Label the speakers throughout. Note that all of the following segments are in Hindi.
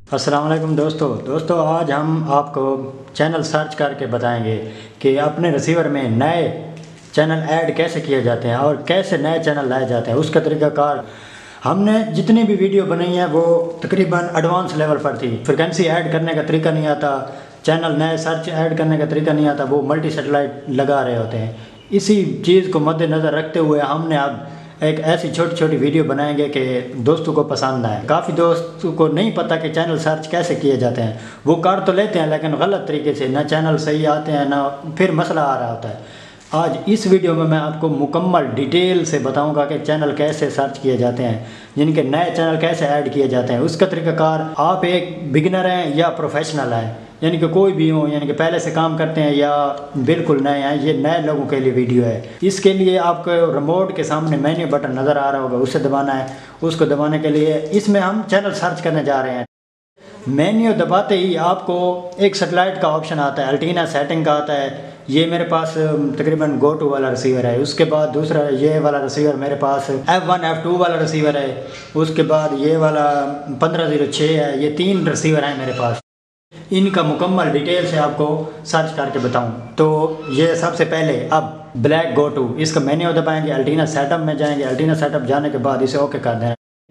Speaker 1: अस्सलाम वालेकुम दोस्तों आज हम आपको चैनल सर्च करके बताएंगे कि अपने रिसीवर में नए चैनल ऐड कैसे किए जाते हैं और कैसे नए चैनल लाए जाते हैं। उसका तरीक़ाकार हमने जितनी भी वीडियो बनाई है वो तकरीबन एडवांस लेवल पर थी। फ्रिक्वेंसी ऐड करने का तरीका नहीं आता, चैनल नए सर्च ऐड करने का तरीका नहीं आता, वो मल्टी सेटेलाइट लगा रहे होते हैं। इसी चीज़ को मद्देनज़र रखते हुए हमने अब एक ऐसी छोटी छोटी वीडियो बनाएंगे कि दोस्तों को पसंद आए। काफ़ी दोस्तों को नहीं पता कि चैनल सर्च कैसे किए जाते हैं, वो कर तो लेते हैं लेकिन गलत तरीके से, ना चैनल सही आते हैं ना फिर मसला आ रहा होता है। आज इस वीडियो में मैं आपको मुकम्मल डिटेल से बताऊंगा कि चैनल कैसे सर्च किए जाते हैं, जिनके नए चैनल कैसे ऐड किए जाते हैं। उसका तरीक़ाकार आप एक बिगिनर हैं या प्रोफेशनल हैं, यानी कि कोई भी हो, यानी कि पहले से काम करते हैं या बिल्कुल नए हैं, ये नए लोगों के लिए वीडियो है। इसके लिए आपको रिमोट के सामने मेन्यू बटन नज़र आ रहा होगा, उसे दबाना है। उसको दबाने के लिए इसमें हम चैनल सर्च करने जा रहे हैं। मेन्यू दबाते ही आपको एक सेटेलाइट का ऑप्शन आता है, अल्टीना सेटिंग का आता है। ये मेरे पास तकरीबन गो टू वाला रिसीवर है। उसके बाद दूसरा ये वाला रिसीवर मेरे पास F1 F2 वाला रिसीवर है। उसके बाद ये वाला 1506 है। ये 3 रिसीवर हैं मेरे पास। इनका मुकम्मल डिटेल से आपको सर्च करके बताऊं तो ये सबसे पहले अब ब्लैक गो टू, इसका मेन्यू दबाएंगे, अल्टीना सेटअप में जाएंगे। अल्टीना सेटअप जाने के बाद इसे ओके कर देना।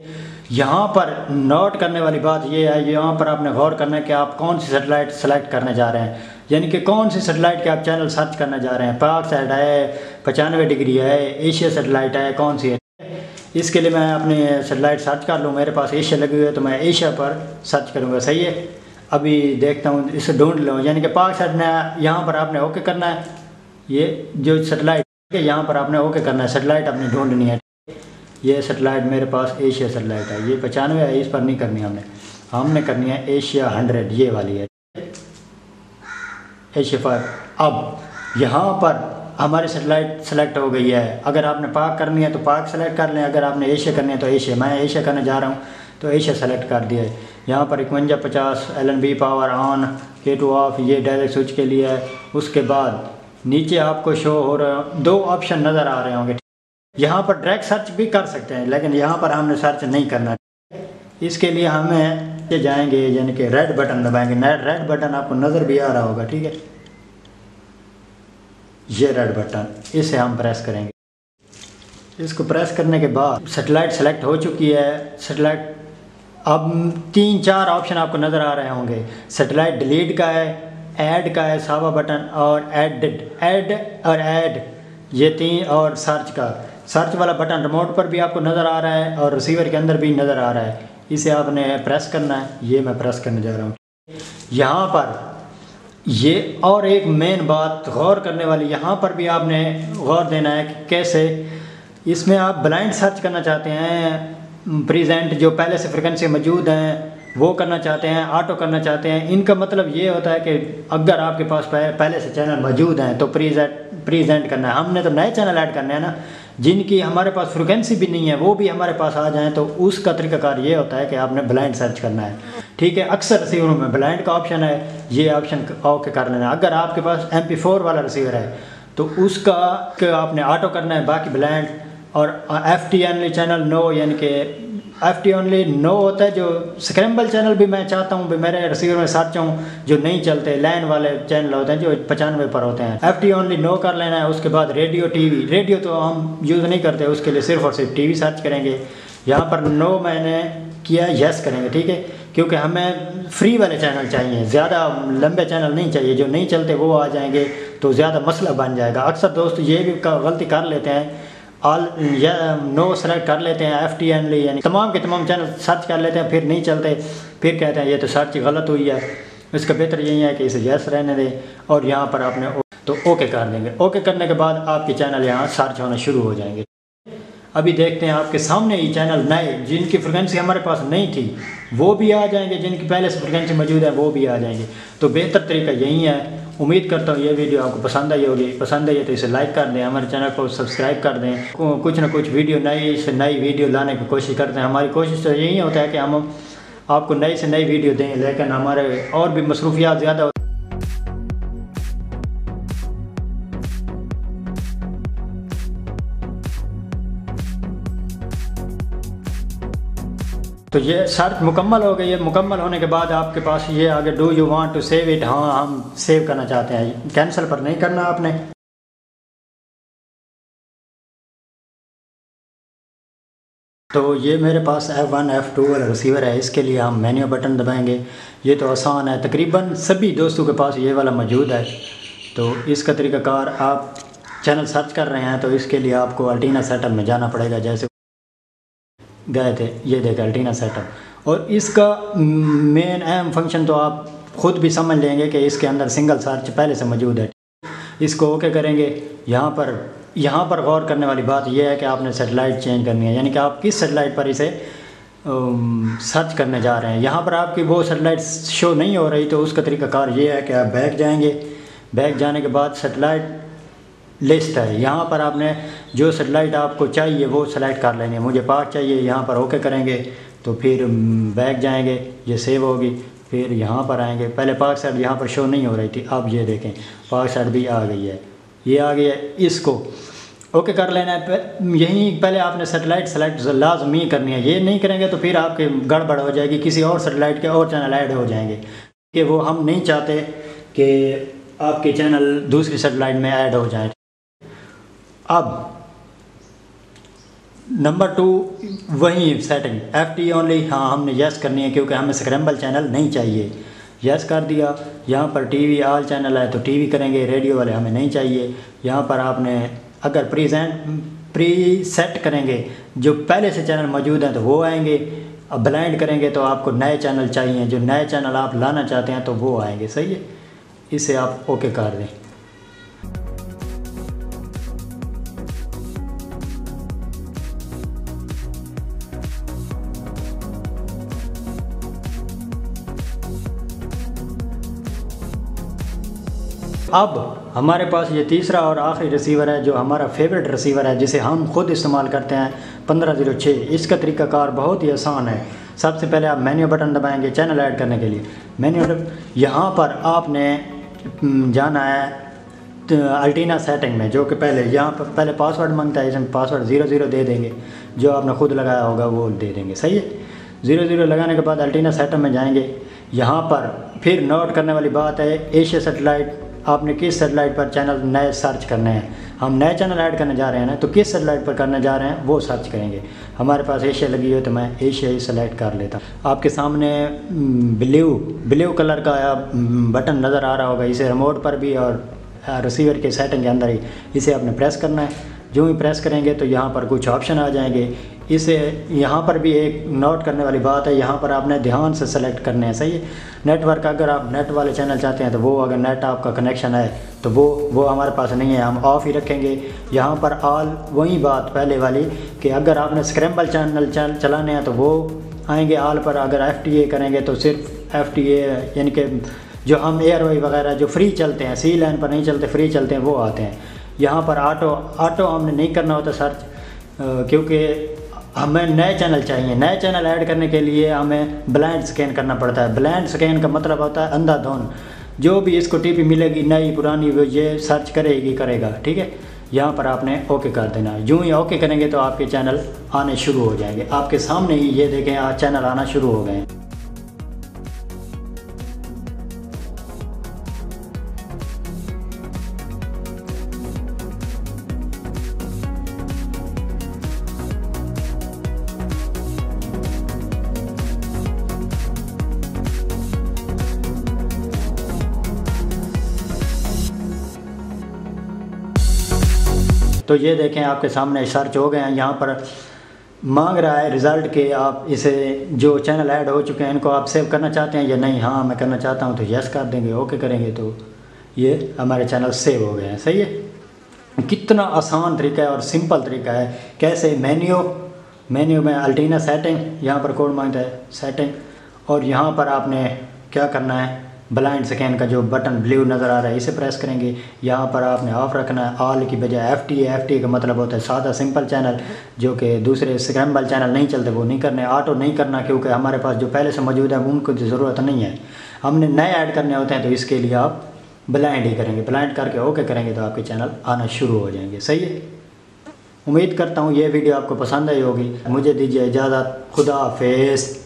Speaker 1: यहाँ पर नोट करने वाली बात ये है, यहाँ पर आपने गौर करना है कि आप कौन सी सेटेलाइट सेलेक्ट करने जा रहे हैं, यानी कि कौन सी सेटेलाइट के आप चैनल सर्च करने जा रहे हैं। पाक साइड है, 95 डिग्री है, एशिया सेटेलाइट है, कौन सी है। इसके लिए मैं अपनी सेटेलाइट सर्च कर लूँ। मेरे पास एशिया लगी हुई है तो मैं एशिया पर सर्च करूँगा। सही है, अभी देखता हूँ, इसे ढूंढ लूँ। यानी कि पाक साइड ने यहाँ पर आपने ओके करना है। ये जो सेटेलाइट है यहाँ पर आपने ओके करना है, सेटेलाइट अपनी ढूंढनी है। ये सेटेलाइट मेरे पास एशिया सेटेलाइट है, ये 95 है, इस पर नहीं करनी हमने करनी है एशिया 100, ये वाली है एशिया 5। अब यहाँ पर हमारी सेटेलाइट सेलेक्ट हो गई है। अगर आपने पाक करनी है तो पाक सेलेक्ट कर लें, अगर आपने एशिया करनी है तो एशिया। मैं एशिया करने जा रहा हूँ तो एशिया सेलेक्ट कर दिया है। यहाँ पर 5150 LNB power on, K2 off, ये डायरेक्ट स्विच के लिए है। उसके बाद नीचे आपको शो हो रहा 2 ऑप्शन नज़र आ रहे होंगे। यहाँ पर डायरेक्ट सर्च भी कर सकते हैं लेकिन यहाँ पर हमने सर्च नहीं करना। इसके लिए हमें ये जाएंगे, यानी कि रेड बटन दबाएंगे। रेड बटन आपको नज़र भी आ रहा होगा, ठीक है, ये रेड बटन, इसे हम प्रेस करेंगे। इसको प्रेस करने के बाद सेटेलाइट सेलेक्ट हो चुकी है। सेटेलाइट अब 3-4 ऑप्शन आपको नज़र आ रहे होंगे। सेटेलाइट डिलीट का है, ऐड का है, सावा बटन, और ऐड ये 3, और सर्च वाला बटन रिमोट पर भी आपको नज़र आ रहा है और रिसीवर के अंदर भी नज़र आ रहा है। इसे आपने प्रेस करना है। ये मैं प्रेस करने जा रहा हूँ। यहाँ पर ये और एक मेन बात गौर करने वाली, यहाँ पर भी आपने गौर देना है कि कैसे इसमें आप ब्लाइंड सर्च करना चाहते हैं, प्रेजेंट जो पहले से फ्रिक्वेंसी मौजूद हैं वो करना चाहते हैं, ऑटो करना चाहते हैं। इनका मतलब ये होता है कि अगर आपके पास पहले से चैनल मौजूद हैं तो प्रेजेंट करना है। हमने तो नए चैनल ऐड करने हैं ना, जिनकी हमारे पास फ्रिक्वेंसी भी नहीं है वो भी हमारे पास आ जाएं, तो उसका तरीक़ाकार ये होता है कि आपने ब्लाइंड सर्च करना है, ठीक है। अक्सर रिसीवरों में ब्लाइंड का ऑप्शन है, ये ऑप्शन ओके कर लेना। अगर आपके पास MP4 वाला रिसीवर है तो उसका आपने ऑटो करना है, बाकी ब्लाइंड। और FT ओनली चैनल नो, यानी कि FT ओनली नो होता है। जो स्क्रैम्बल चैनल भी मैं चाहता हूँ भी मेरे रिसीवर में सर्च हूँ, जो नहीं चलते लैन वाले चैनल होते हैं जो 95 पर होते हैं, FT ओनली नो कर लेना है। उसके बाद रेडियो TV, रेडियो तो हम यूज़ नहीं करते, उसके लिए सिर्फ और सिर्फ TV सर्च करेंगे। यहाँ पर नो मैंने किया, यस करेंगे, ठीक है, क्योंकि हमें फ्री वाले चैनल चाहिए, ज़्यादा लंबे चैनल नहीं चाहिए। जो नहीं चलते वो आ जाएंगे तो ज़्यादा मसला बन जाएगा। अक्सर दोस्त ये भी गलती कर लेते हैं, ऑल या नो सेलेक्ट कर लेते हैं, FT ओनली, यानी तमाम के तमाम चैनल सर्च कर लेते हैं, फिर नहीं चलते, फिर कहते हैं ये तो सर्च गलत हुई है। इसका बेहतर यही है कि इसे यस रहने दें और यहाँ पर आपने तो ओके कर देंगे। ओके करने के बाद आपके चैनल यहाँ सर्च होना शुरू हो जाएंगे। अभी देखते हैं आपके सामने ही चैनल नए, जिनकी फ्रिक्वेंसी हमारे पास नहीं थी वो भी आ जाएंगे, जिनकी पहले से फ्रिक्वेंसी मौजूद है वो भी आ जाएंगे। तो बेहतर तरीका यही है। उम्मीद करता हूँ ये वीडियो आपको पसंद आई होगी। पसंद आई है तो इसे लाइक कर दें, हमारे चैनल को सब्सक्राइब कर दें। कुछ ना कुछ वीडियो नई से नई वीडियो लाने की कोशिश करते हैं। हमारी कोशिश तो यही होता है कि हम आपको नई से नई वीडियो दें, लेकिन हमारे और भी मसरूफियात ज़्यादा तो ये सर्च मुकम्मल हो गई है। मुकम्मल होने के बाद आपके पास ये आगे do you want to save it, हाँ हम सेव करना चाहते हैं, कैंसिल पर नहीं करना आपने। तो ये मेरे पास F1 F2 वाला रिसीवर है, इसके लिए हम मेन्यू बटन दबाएंगे। ये तो आसान है, तकरीबन सभी दोस्तों के पास ये वाला मौजूद है। तो इसका तरीक़ाकार, आप चैनल सर्च कर रहे हैं तो इसके लिए आपको अल्टीना सेटअप में जाना पड़ेगा। जैसे गए थे, ये देखें अल्टीना सेटअप, और इसका मेन अहम फंक्शन तो आप ख़ुद भी समझ लेंगे कि इसके अंदर सिंगल सर्च पहले से मौजूद है। इसको ओके करेंगे। यहाँ पर गौर करने वाली बात यह है कि आपने सेटेलाइट चेंज करनी है, यानी कि आप किस सेटेलाइट पर इसे सर्च करने जा रहे हैं। यहाँ पर आपकी वो सेटेलाइट शो नहीं हो रही, तो उसका तरीक़ाकार ये है कि आप बैक जाएंगे। बैक जाने के बाद सेटेलाइट लिस्ट है, यहाँ पर आपने जो सेटेलाइट आपको चाहिए वो सेलेक्ट कर लेंगे। मुझे पाक चाहिए, यहाँ पर ओके करेंगे तो फिर बैक जाएंगे, ये सेव होगी। फिर यहाँ पर आएंगे, पहले पाक साइड यहाँ पर शो नहीं हो रही थी, अब ये देखें पाक साइड भी आ गई है, ये आ गई है। इसको ओके कर लेना है। यहीं पहले आपने सेटेलाइट सेलेक्ट लाजमी करनी है, ये नहीं करेंगे तो फिर आपके गड़बड़ हो जाएगी, किसी और सेटेलाइट के और चैनल ऐड हो जाएंगे, कि वो हम नहीं चाहते कि आपके चैनल दूसरी सेटेलाइट में ऐड हो जाए। अब नंबर 2 वही सेटिंग FT ओनली, हाँ हमने यस करनी है क्योंकि हमें स्क्रैम्बल चैनल नहीं चाहिए। यस कर दिया। यहाँ पर टीवी ऑल चैनल है तो टीवी करेंगे, रेडियो वाले हमें नहीं चाहिए। यहाँ पर आपने अगर प्री सेट करेंगे, जो पहले से चैनल मौजूद हैं तो वो आएंगे। अब ब्लाइंड करेंगे तो आपको नए चैनल चाहिए, जो नए चैनल आप लाना चाहते हैं तो वो आएंगे। सही है, इसे आप ओके कर दें। अब हमारे पास ये तीसरा और आखिरी रिसीवर है, जो हमारा फेवरेट रिसीवर है, जिसे हम खुद इस्तेमाल करते हैं, 1506। इसका तरीक़ाकार बहुत ही आसान है। सबसे पहले आप मेन्यू बटन दबाएंगे चैनल ऐड करने के लिए। मेन्यू यहाँ पर आपने जाना है अल्टीना सेटिंग में, जो कि पहले यहाँ पर पहले पासवर्ड मांगता है, इसमें पासवर्ड 00 दे देंगे, जो आपने खुद लगाया होगा वो दे देंगे। सही है, 00 लगाने के बाद अल्टीना सेटअप में जाएंगे। यहाँ पर फिर नोट करने वाली बात है, एशिया सेटेलाइट, आपने किस सेटेलाइट पर चैनल नए सर्च करने हैं। हम नए चैनल ऐड करने जा रहे हैं ना, तो किस सेटेलाइट पर करने जा रहे हैं वो सर्च करेंगे। हमारे पास एशिया लगी हो तो मैं एशिया ही सेलेक्ट कर लेता हूँ। आपके सामने ब्लू कलर का बटन नज़र आ रहा होगा, इसे रिमोट पर भी और रिसीवर के सेटिंग के अंदर ही इसे आपने प्रेस करना है। जो ही प्रेस करेंगे तो यहाँ पर कुछ ऑप्शन आ जाएंगे। इसे यहाँ पर भी एक नोट करने वाली बात है, यहाँ पर आपने ध्यान से सेलेक्ट करने हैं। सही है, नेटवर्क, अगर आप नेट वाले चैनल चाहते हैं तो वो, अगर नेट आपका कनेक्शन है तो वो हमारे पास नहीं है, हम ऑफ़ ही रखेंगे। यहाँ पर ऑल, वही बात पहले वाली कि अगर आपने स्क्रैम्बल चैनल चलाने हैं तो वो आएंगे ऑल पर। अगर FTA करेंगे तो सिर्फ FTA, यानी कि जो हम एयरवे वगैरह जो फ्री चलते हैं, सी लाइन पर नहीं चलते, फ्री चलते हैं, वो आते हैं। यहाँ पर ऑटो हमने नहीं करना होता सर्च, क्योंकि हमें नए चैनल चाहिए। नए चैनल ऐड करने के लिए हमें ब्लाइंड स्कैन करना पड़ता है। ब्लाइंड स्कैन का मतलब होता है अंधाधुंध, जो भी इसको टीपी मिलेगी नई पुरानी वो ये सर्च करेगा। ठीक है, यहाँ पर आपने ओके कर देना। यूँ ही ओके करेंगे तो आपके चैनल आने शुरू हो जाएंगे। आपके सामने ही ये देखें आज चैनल आना शुरू हो गए। तो ये देखें आपके सामने सर्च हो गए हैं। यहाँ पर मांग रहा है रिज़ल्ट के आप इसे जो चैनल ऐड हो चुके हैं इनको आप सेव करना चाहते हैं या नहीं। हाँ मैं करना चाहता हूँ, तो यस कर देंगे। ओके करेंगे तो ये हमारे चैनल सेव हो गए हैं। सही है, कितना आसान तरीका है और सिंपल तरीका है। कैसे, मेन्यू में अल्टीना सेटिंग, यहाँ पर कोड मांगता है सेटिंग, और यहाँ पर आपने क्या करना है, ब्लाइंड स्कैन का जो बटन ब्लू नज़र आ रहा है इसे प्रेस करेंगे। यहाँ पर आपने ऑफ रखना है ऑल की बजाय FTA का मतलब होता है सादा सिंपल चैनल, जो कि दूसरे स्क्रैम्बल चैनल नहीं चलते वो नहीं करने। ऑटो नहीं करना क्योंकि हमारे पास जो पहले से मौजूद है उनको ज़रूरत नहीं है, हमने नए ऐड करने होते हैं, तो इसके लिए आप ब्लाइंड ही करेंगे। ब्लाइंड करके ओके करेंगे तो आपके चैनल आना शुरू हो जाएंगे। सही है, उम्मीद करता हूँ ये वीडियो आपको पसंद आई होगी। मुझे दीजिए इजाज़त, खुदा हाफिज़।